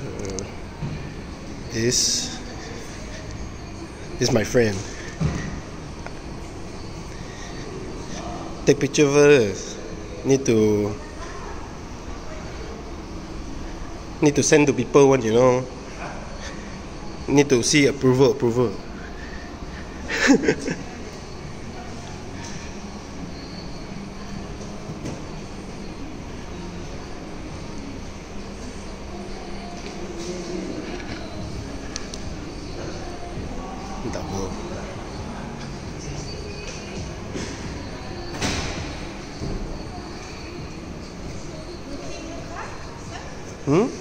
So this is my friend. Take picture first. Need to send to people one, you know. Need to see approval. Double. Hmm?